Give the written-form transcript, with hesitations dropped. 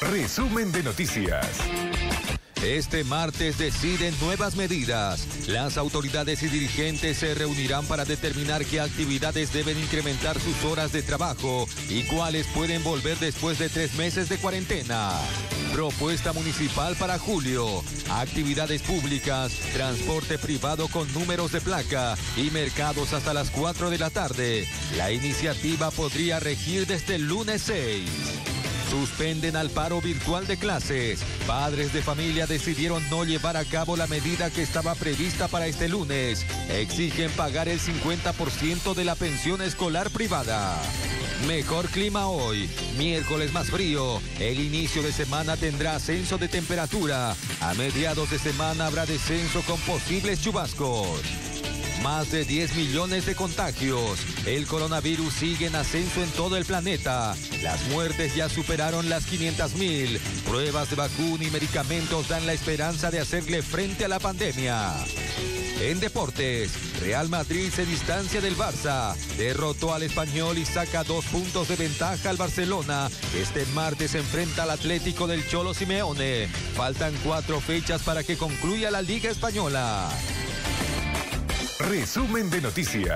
Resumen de noticias. Este martes deciden nuevas medidas. Las autoridades y dirigentes se reunirán para determinar qué actividades deben incrementar sus horas de trabajo y cuáles pueden volver después de 3 meses de cuarentena. Propuesta municipal para julio. Actividades públicas, transporte privado con números de placa y mercados hasta las 4 de la tarde. La iniciativa podría regir desde el lunes 6. Suspenden al paro virtual de clases. Padres de familia decidieron no llevar a cabo la medida que estaba prevista para este lunes. Exigen pagar el 50% de la pensión escolar privada. Mejor clima hoy, miércoles más frío. El inicio de semana tendrá ascenso de temperatura. A mediados de semana habrá descenso con posibles chubascos. Más de 10 millones de contagios. El coronavirus sigue en ascenso en todo el planeta. Las muertes ya superaron las 500,000. Pruebas de vacuna y medicamentos dan la esperanza de hacerle frente a la pandemia. En deportes, Real Madrid se distancia del Barça. Derrotó al Español y saca 2 puntos de ventaja al Barcelona. Este martes se enfrenta al Atlético del Cholo Simeone. Faltan 4 fechas para que concluya la Liga Española. Resumen de noticias.